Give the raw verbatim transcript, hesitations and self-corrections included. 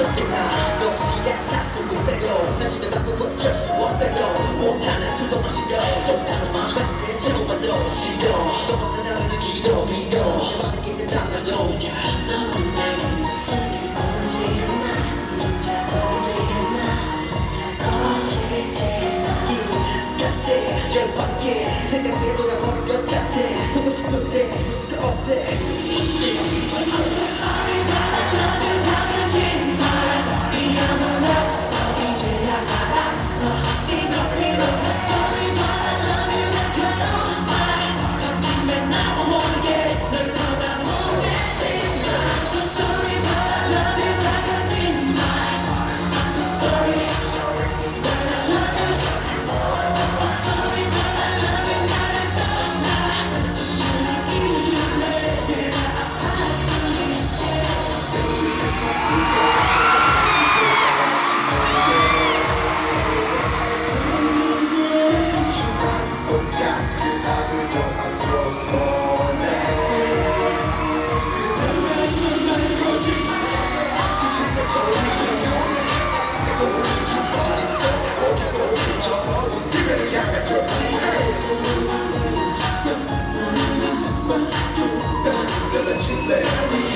절대 나너 그냥 사소한 대로 나중에 바꾸면 어쩔 수 없대도 못하는 술도 마시고 속다는 맘 뱉는 정말도 싫어 너보다 나를 기도 믿어 모든 게 달라져 너는 내게 소리 언제나 붙잡고 언제나 같아 열받게 생각에 돌아버린 것 같아 보고 싶은데 볼 수가 없대 Sorry but I love you 다 거짓말 이야 몰랐어 이제야 알았어 이럴 필요 없어 Sorry but I love you 난 그런 말 바뀌면 나도 모르게 널 떠나보내지마 So sorry but I love you 다 거짓말 I'm so sorry Let you let me